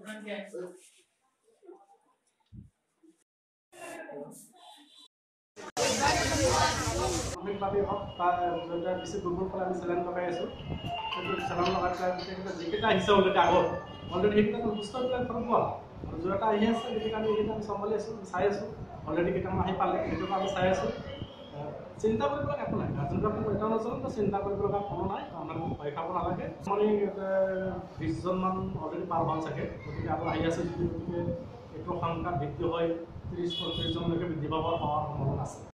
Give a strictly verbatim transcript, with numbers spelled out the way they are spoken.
অনেকভাৱে হওক তাৰ বেছি দুৰ্বল ফালে আমি চেলেঞ্জ লগাই আছোঁ চেলেঞ্জ লগাই পেলাই যিকেইটা আহিছে অলৰেডি আগত অলৰেডি সেইকেইটা সুস্থবিলাক ঘৰত পোৱা আৰু যোৱা এটা আহি আছে গতিকে আমি এইকেইটা আমি চম্ভালি আছোঁ চাই আছোঁ অলৰেডি কেইটামান আহি পালে সেইটো আমি চাই আছোঁ চিন্তা কৰিব লগা একো নাই গাৰ্জেনবিলাক এটা নজনত চিন্তা কৰিব লগা কোনো নাই আমাৰ ভয় খাব নালাগে আমি বিছজনমান অলৰেডি পাৰ হ'ল চাগে গতিকে আৰু আহি আছে যদি গতিকে এইটো সংখ্যা বৃদ্ধি হয় ত্ৰিছ পঁয়ত্ৰিছজনলৈকে বৃদ্ধি পাবৰ হোৱাৰ সম্ভাৱনা আছে।